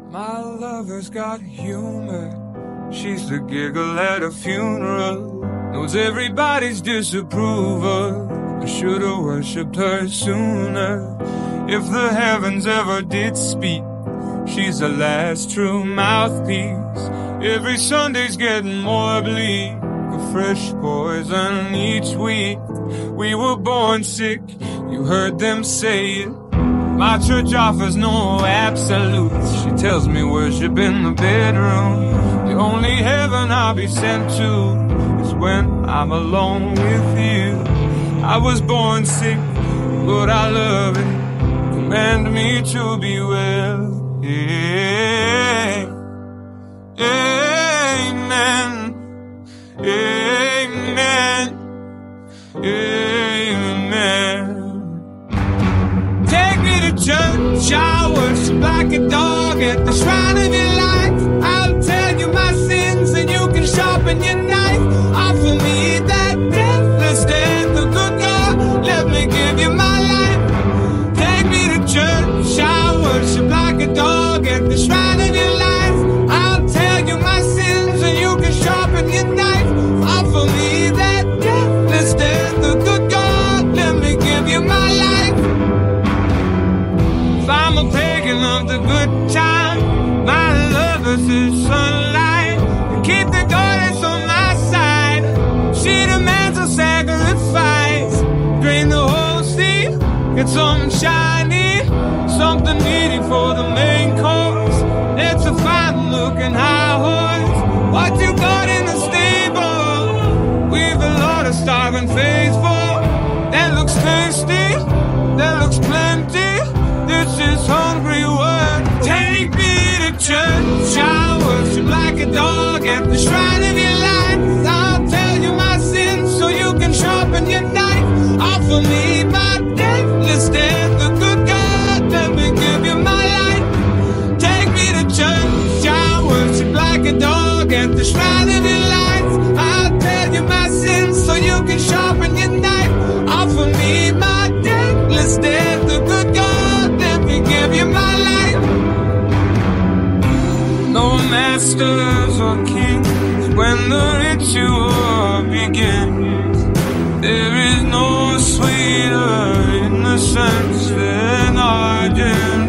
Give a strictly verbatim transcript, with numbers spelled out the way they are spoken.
My lover's got humor. She's the giggle at a funeral. Knows everybody's disapproval. I should've worshipped her sooner. If the heavens ever did speak, she's the last true mouthpiece. Every Sunday's getting more bleak, a fresh poison each week. We were born sick, you heard them say it. My church offers no absolutes. She tells me worship in the bedroom. The only heaven I'll be sent to is when I'm alone with you. I was born sick, but I love it. Command me to be well. Yeah. Amen. Amen. Amen. Take me to church, I worship like a dog at the shrine of your life. I'll tell you my sins and you can sharpen your knife. Offer me that deathless death, the good God, let me give you my life. Take me to church, I worship like a dog at the shrine of your life. I'll tell you my sins and you can sharpen your knife. Offer me that deathless death, the good God, let me give you my life. If I'm a pagan of the good time, my lover's the sunlight. Keep the goddess on my side. She demands a sacrifice. Drain the whole sea, get something shiny, something needy for the main course. It's a fine looking high horse. What you got in the stable? We've a lot of starving faithful. That looks tasty, that looks plenty. This is hungry word. Take me to church, I worship like a dog at the shrine of your life. I'll tell you my sins so you can sharpen your knife. Offer me my deathless death, the good God, let me give you my life. Take me to church, I worship like a dog at the shrine of your life. I'll tell you my sins so you can sharpen your knife. Offer me my deathless death, the good God, let me give you my life. No masters or kings when the ritual begins. There is no sweeter innocence than our